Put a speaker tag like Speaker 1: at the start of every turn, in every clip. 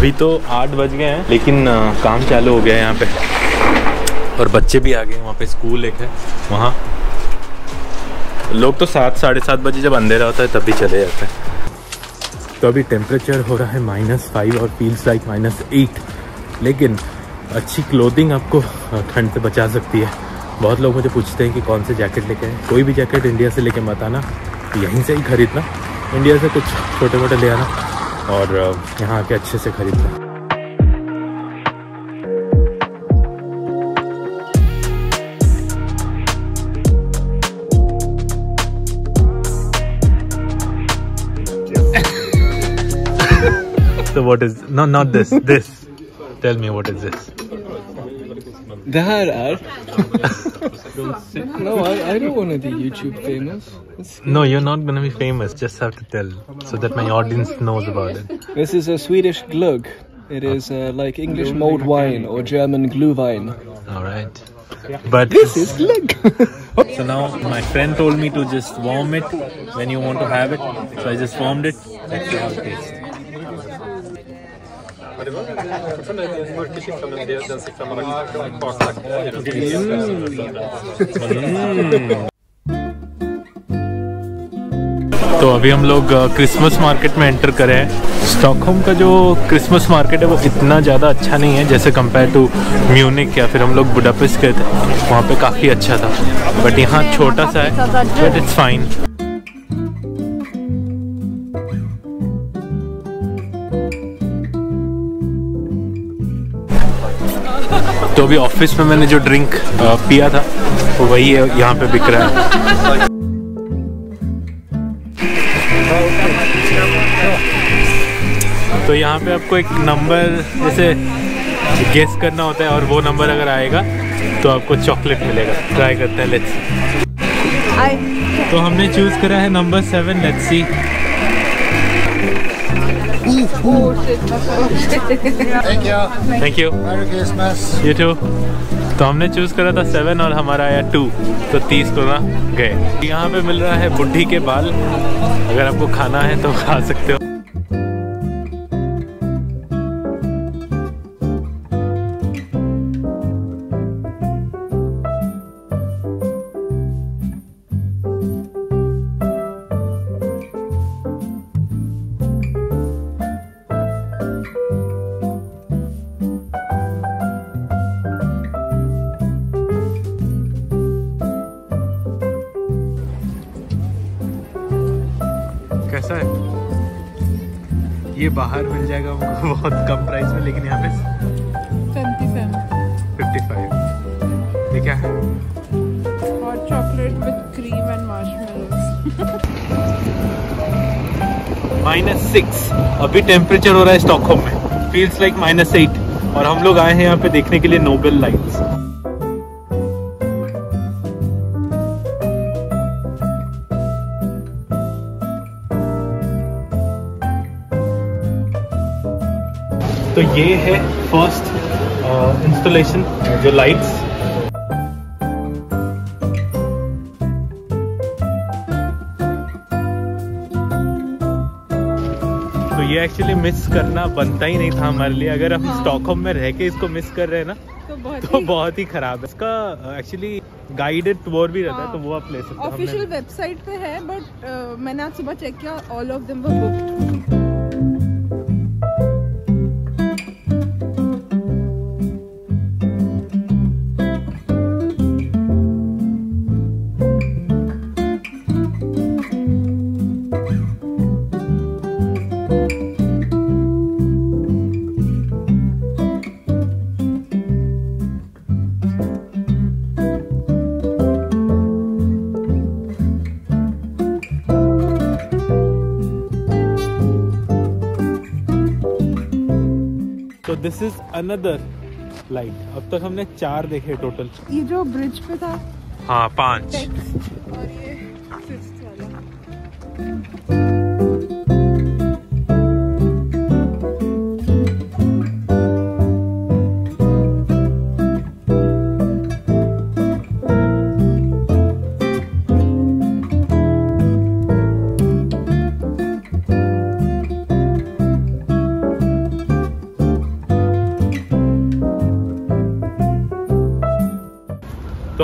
Speaker 1: अभी तो 8 बज गए हैं, लेकिन काम चालू हो गया है यहाँ पे और बच्चे भी आ गए। वहाँ पे स्कूल एक है, वहाँ लोग तो 7 साढ़े 7 बजे जब अंधेरा होता है तभी चले जाते हैं। तो अभी टेम्परेचर हो रहा है -5 और फील्स लाइक -8, लेकिन अच्छी क्लोथिंग आपको ठंड से बचा सकती है। बहुत लोग मुझे पूछते हैं कि कौन से जैकेट लेके आए। कोई भी जैकेट इंडिया से लेके मत आना, यहीं से ही खरीदना। इंडिया से कुछ छोटे मोटे ले आना और यहाँ आके अच्छे से खरीदना। So what is not this this? Tell me what is this?
Speaker 2: Det här är... No, I don't want to be YouTube famous.
Speaker 1: No, you're not gonna be famous. Just have to tell so that my audience knows about it.
Speaker 2: This is a Swedish glögg. It is like English mulled wine or German glühwein.
Speaker 1: All right. But
Speaker 2: This is glögg.
Speaker 1: so now my friend told me to just warm it when you want to have it. So I just warmed it. Let's see how it tastes. तो अभी हम लोग Christmas market में enter करे हैं। Stockholm का जो Christmas market है वो इतना ज़्यादा अच्छा नहीं है जैसे कंपेयर टू म्यूनिक या फिर हम लोग बुडापेस्ट गए थे, वहाँ पे काफ़ी अच्छा था। बट यहाँ छोटा सा है, बट इट्स फाइन। तो अभी ऑफिस में मैंने जो ड्रिंक पिया था वो वही है, यहाँ पे बिक रहा है। तो यहाँ पे आपको एक नंबर जैसे गेस करना होता है और वो नंबर अगर आएगा तो आपको चॉकलेट मिलेगा। ट्राई करते हैं, लेट्स। तो हमने चूज करा है number 7, let's see. Thank you. Merry Christmas. You too. तो हमने चूज करा था 7 और हमारा आया 2, तो 30 को ना गए। यहाँ पे मिल रहा है बुढ़ी के बाल, अगर आपको खाना है तो खा सकते हो। कैसा है? ये बाहर मिल जाएगा हमको बहुत कम प्राइस में, लेकिन यहाँ पे 55। ये क्या है?
Speaker 3: Hot chocolate with cream and marshmallows.
Speaker 1: -6 अभी टेम्परेचर हो रहा है स्टॉकहोम में, फील्स लाइक -8, और हम लोग आए हैं यहाँ पे देखने के लिए नोबेल लाइट्स। तो ये है फर्स्ट इंस्टॉलेशन, जो लाइट्स। तो ये एक्चुअली मिस करना बनता ही नहीं था हमारे लिए। अगर हम स्टॉकहोम में रह के इसको मिस कर रहे हैं ना तो बहुत ही खराब है। इसका एक्चुअली गाइडेड टूर भी रहता है, तो वो आप ले सकते हैं।
Speaker 3: ऑफिशियल वेबसाइट पे है, बट मैंने आज सुबह चेक किया, all of them were booked.
Speaker 1: तो दिस इज अनदर लाइट। अब तक हमने 4 देखे टोटल।
Speaker 3: ये जो ब्रिज पे था,
Speaker 1: हाँ 5।
Speaker 3: और ये 6th वाला।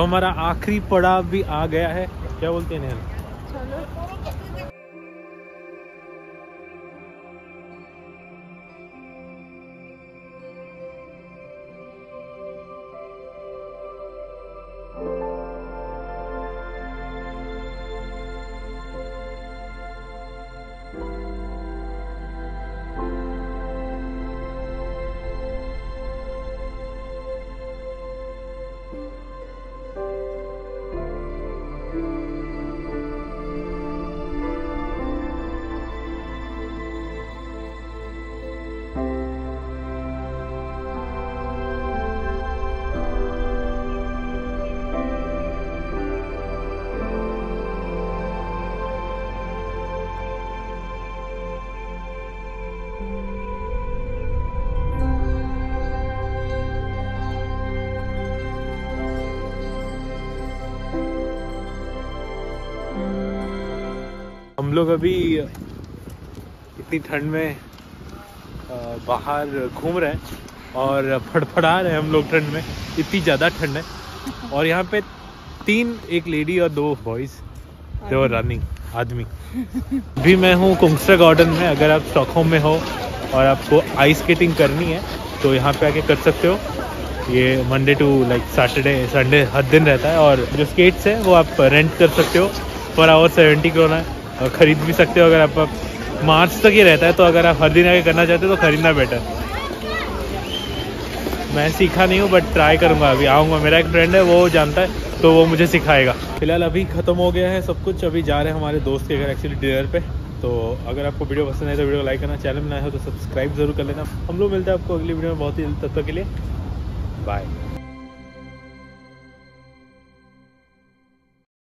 Speaker 1: हमारा आखिरी पड़ाव भी आ गया है। क्या बोलते हैं नेहल? हम लोग अभी इतनी ठंड में बाहर घूम रहे हैं और फड़फड़ा रहे हैं हम लोग ठंड में, इतनी ज़्यादा ठंड है। और यहाँ पे 3, एक लेडी और 2 बॉयज़ जो रनिंग आदमी। अभी मैं हूँ कुंगस्ट्रा गार्डन में। अगर आप स्टॉकहोम में हो और आपको आइस स्केटिंग करनी है तो यहाँ पे आके कर सकते हो। ये Monday to like Saturday Sunday हर दिन रहता है। और जो स्केट्स है वो आप रेंट कर सकते हो, पर आवर 70 करोड़ है। और ख़रीद भी सकते हो अगर आप मार्च तक ही रहता है, तो अगर आप हर दिन आके करना चाहते हो तो ख़रीदना बेटर। मैं सीखा नहीं हूँ बट ट्राई करूँगा। अभी आऊँगा, मेरा एक फ्रेंड है वो जानता है तो वो मुझे सिखाएगा। फिलहाल अभी ख़त्म हो गया है सब कुछ। अभी जा रहे हैं हमारे दोस्त के घर एक्चुअली डिनर पे। तो अगर आपको वीडियो पसंद आए तो वीडियो को लाइक करना, चैनल में नए हो तो सब्सक्राइब जरूर कर लेना। हम लोग मिलते हैं आपको अगली वीडियो में बहुत ही जल्द। तब तक के लिए बाय।